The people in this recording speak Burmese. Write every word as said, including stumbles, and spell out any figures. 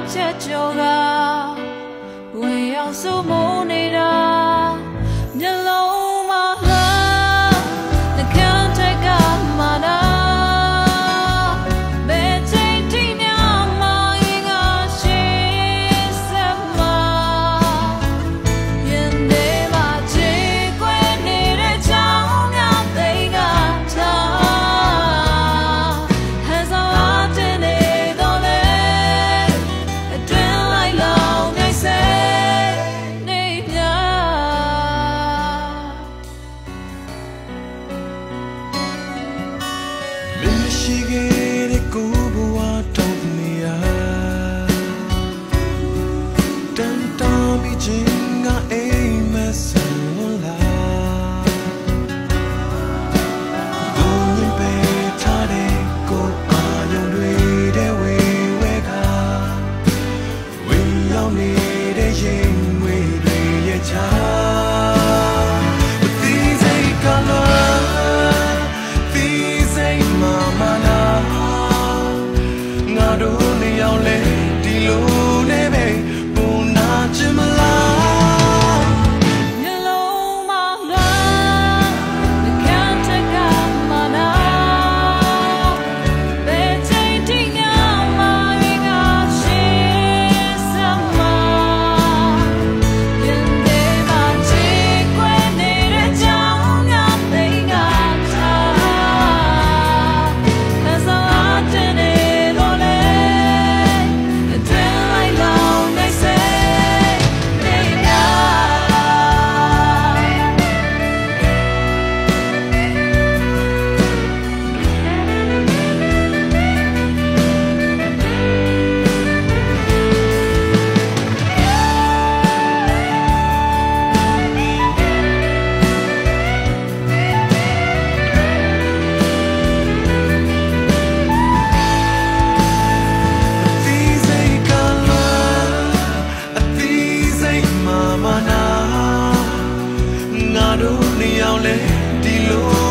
ချက်ကြော်ကဝင်ရောက်စုမိုးနေတာမျက်လုံးမှာလှနှကန်းထက်ကမာနာဘယ်ချိန်ထိများမရင်ကရှိစမရင်နေမှာချေကွယ်နေတဲ့ချောင်းများသိကထားဟန်ဆောင်အတင်နေတော့လေအတွင်းလိုက်လောင်နေစေနေမြမင်းရှိခဲ့တဲ့ကိုဘဝတောင်းနေရတန်တာမီချင်းကအိမ်မဆန်လာကိုမြင်ပေထားတဲ့ကိုအာရုံတွေတဲ့ဝေဝဲကဝေရောက်နေတဲ့ရင်ဝေတွေရဲ့ချာငါတို့နှစ်ယောက်လဲဒီလို